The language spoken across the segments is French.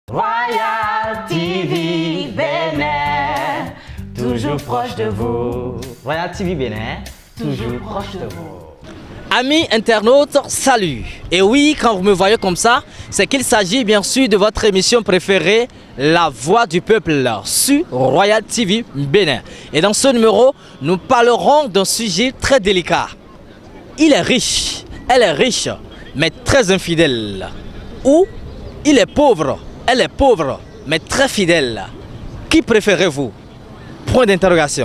Royal TV Bénin, toujours proche de vous. Royal TV Bénin, toujours proche de vous. Amis internautes, salut! Et oui, quand vous me voyez comme ça, c'est qu'il s'agit bien sûr de votre émission préférée, La Voix du Peuple, sur Royal TV Bénin. Et dans ce numéro, nous parlerons d'un sujet très délicat. Il est riche, elle est riche, mais très infidèle. Ou il est pauvre, elle est pauvre, mais très fidèle. Qui préférez-vous? Point d'interrogation.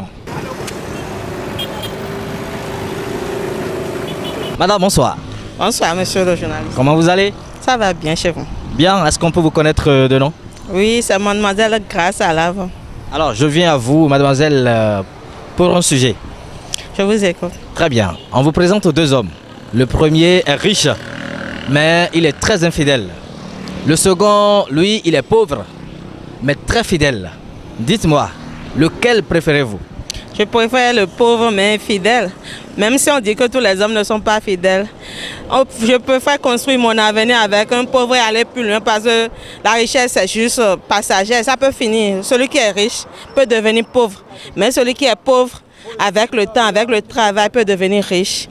Madame, bonsoir. Bonsoir, monsieur le journaliste. Comment vous allez? Ça va bien chez vous? Bien, est-ce qu'on peut vous connaître de nom? Oui, c'est mademoiselle Grâce à l'avant. Alors, je viens à vous, mademoiselle, pour un sujet. Je vous écoute. Très bien. On vous présente deux hommes. Le premier est riche, mais il est très infidèle. Le second, lui, il est pauvre, mais très fidèle. Dites-moi, lequel préférez-vous? Je préfère le pauvre mais fidèle. Même si on dit que tous les hommes ne sont pas fidèles. Je préfère construire mon avenir avec un pauvre et aller plus loin parce que la richesse c'est juste passagère, ça peut finir. Celui qui est riche peut devenir pauvre. Mais celui qui est pauvre, avec le temps, avec le travail, peut devenir riche.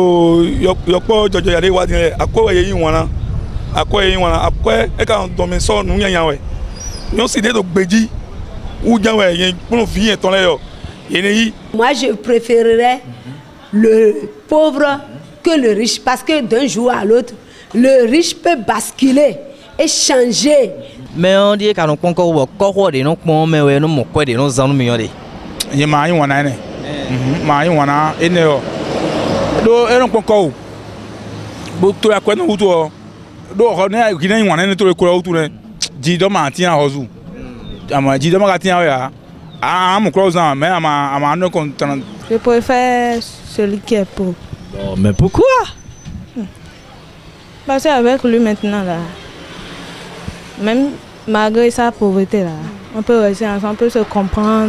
Moi, je préférerais le pauvre que le riche parce que d'un jour à l'autre, le riche peut basculer et changer. Mais on dit qu'on a encore des noms comme mais nous moquons des noms en nous. Il y a un wana ne, wana eneo. Do eno konko. Bukto ya kwenu uto. Do hone kina wana ne to ko uto ne. Jido ma tia hozu. Ama jido ma tia ya. Ah, mon close mais ama content. Je préfère celui qui est pauvre. Oh, mais pourquoi? Parce qu'avec lui maintenant là, même malgré sa pauvreté là, on peut rester ensemble, on peut se comprendre.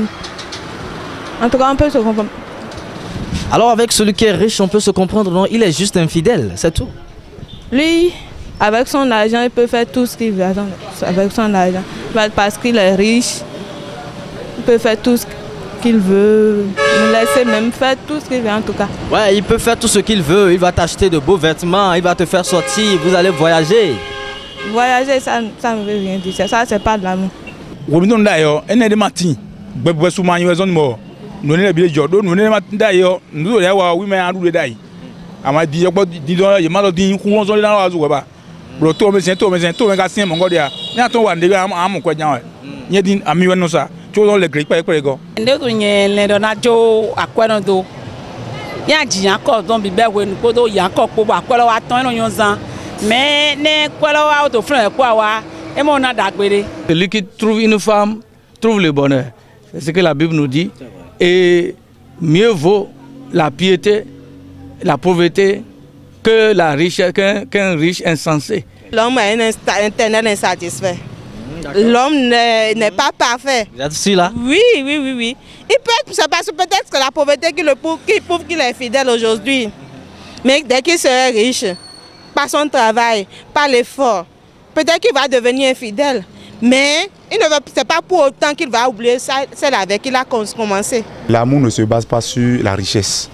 En tout cas, on peut se comprendre. Alors avec celui qui est riche, on peut se comprendre, non? Il est juste infidèle, c'est tout. Lui, avec son argent, il peut faire tout ce qu'il veut avec son argent. Parce qu'il est riche, il peut faire tout ce qu'il veut, nous laisser même faire tout ce qu'il veut en tout cas. Ouais, il peut faire tout ce qu'il veut, il va t'acheter de beaux vêtements, il va te faire sortir, vous allez voyager. Voyager, ça ne veut rien dire, ça c'est pas de l'amour. Nous sommes d'ailleurs, on est des matins, nous sommes mort. Nous sommes des jodos, nous sommes d'ailleurs, nous sommes là où mais nous sommes ama di yoko di do ye malo di ku won so le na wa zu ba bro to me ga sin mo ngodia nya to wa nde am ko nya wa nye di ami wonu sa to lo le great pe go nde to nye le do na jo akwero do ya ji ko don bi be we nu ko do ya ko po akwero wa ton no yon zan mais ne kwero wa to fun e ko wa e mo na dagbere. Celui qui trouve une femme trouve le bonheur. C'est ce que la Bible nous dit. Et mieux vaut la piété, la pauvreté que la richesse, qu'un riche insensé. L'homme a un intérêt insatisfait. L'homme n'est pas parfait. Vous êtes sûr là? Oui. Il peut être, c'est parce que peut-être que la pauvreté qui prouve qu'il est fidèle aujourd'hui. Mais dès qu'il serait riche, par son travail, par l'effort, peut-être qu'il va devenir infidèle. Mais ce n'est pas pour autant qu'il va oublier celle avec qui il a commencé. L'amour ne se base pas sur la richesse.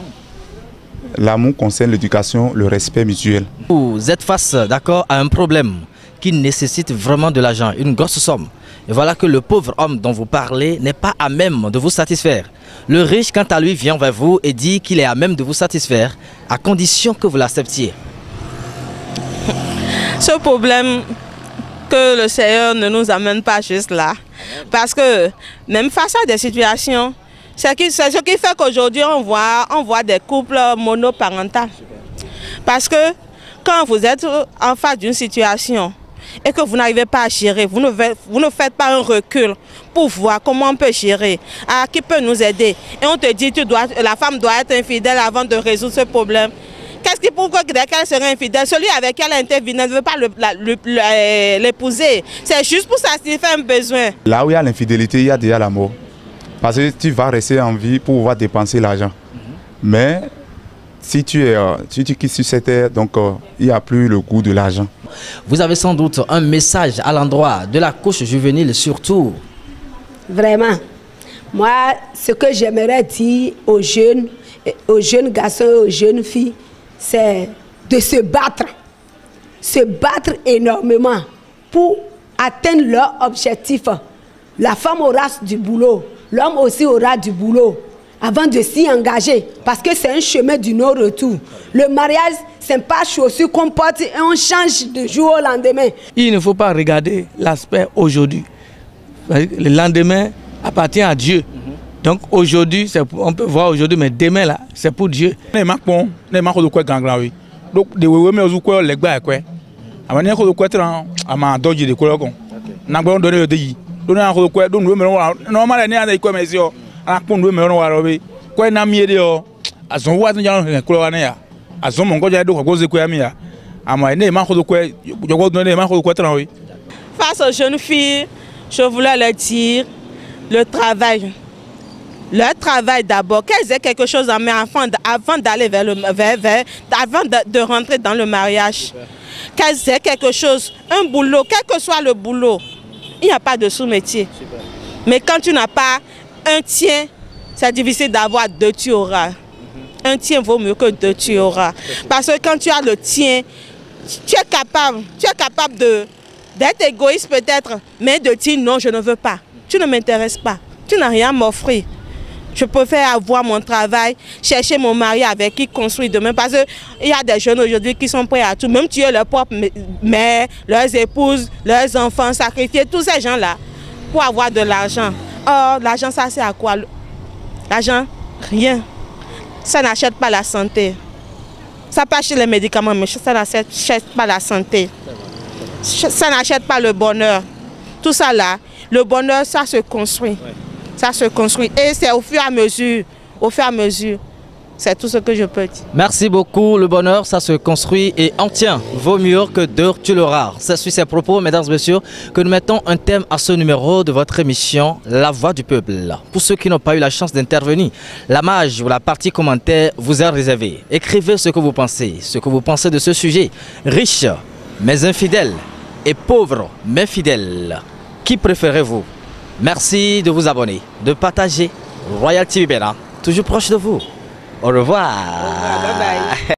L'amour concerne l'éducation, le respect mutuel. Vous êtes face, d'accord, à un problème qui nécessite vraiment de l'argent, une grosse somme. Et voilà que le pauvre homme dont vous parlez n'est pas à même de vous satisfaire. Le riche, quant à lui, vient vers vous et dit qu'il est à même de vous satisfaire, à condition que vous l'acceptiez. Ce problème que le Seigneur ne nous amène pas juste là. Parce que même face à des situations, c'est ce qui fait qu'aujourd'hui on voit des couples monoparentaux. Parce que quand vous êtes en face d'une situation et que vous n'arrivez pas à gérer, vous ne faites pas un recul pour voir comment on peut gérer, qui peut nous aider. Et on te dit la femme doit être infidèle avant de résoudre ce problème. Qu'est-ce qui prouve qu'elle serait infidèle? Celui avec qui elle intervient ne veut pas l'épouser. C'est juste pour satisfaire un besoin. Là où il y a l'infidélité, il y a déjà la mort. Parce que tu vas rester en vie pour pouvoir dépenser l'argent. Mais si tu quittes sur cette terre, donc il n'y a plus le goût de l'argent. Vous avez sans doute un message à l'endroit de la couche juvénile surtout. Vraiment. Moi, ce que j'aimerais dire aux jeunes garçons et aux jeunes filles, c'est de se battre énormément pour atteindre leur objectif. La femme aura du boulot, l'homme aussi aura du boulot avant de s'y engager, parce que c'est un chemin du non-retour. Le mariage, ce n'est pas chaussure qu'on porte et on change de jour au lendemain. Il ne faut pas regarder l'aspect aujourd'hui. Le lendemain appartient à Dieu. Donc aujourd'hui, on peut voir aujourd'hui, mais demain là, c'est pour Dieu. Face aux jeunes filles, je voulais leur dire le travail. Leur travail d'abord, qu'elles aient quelque chose en main avant d'aller avant de rentrer dans le mariage. Qu'elles aient quelque chose, un boulot, quel que soit le boulot. Il n'y a pas de sous-métier. Mais quand tu n'as pas un tien, c'est difficile d'avoir deux, tu auras. Un tien vaut mieux que deux, tu auras. Parce que quand tu as le tien, tu es capable d'être égoïste peut-être, mais de dire non, je ne veux pas. Tu ne m'intéresses pas. Tu n'as rien à m'offrir. Je préfère avoir mon travail, chercher mon mari avec qui construire demain. Parce qu'il y a des jeunes aujourd'hui qui sont prêts à tout, même tuer leur propre mère, leurs épouses, leurs enfants, sacrifier tous ces gens-là pour avoir de l'argent. Or, l'argent, ça sert à quoi? L'argent, rien. Ça n'achète pas la santé. Ça peut acheter les médicaments, mais ça n'achète pas la santé. Ça n'achète pas le bonheur. Tout ça là, le bonheur, ça se construit. Ça se construit. Et c'est au fur et à mesure. C'est tout ce que je peux dire. Merci beaucoup. Le bonheur, ça se construit et en tient. Vaut mieux que deux, tu l'auras. C'est sur ces propos, mesdames et messieurs, que nous mettons un thème à ce numéro de votre émission, La Voix du Peuple. Pour ceux qui n'ont pas eu la chance d'intervenir, la mage ou la partie commentaire vous est réservée. Écrivez ce que vous pensez de ce sujet. Riche, mais infidèle, et pauvre, mais fidèle. Qui préférez-vous? Merci de vous abonner, de partager Royal TV Bénin, toujours proche de vous. Au revoir. Bye bye.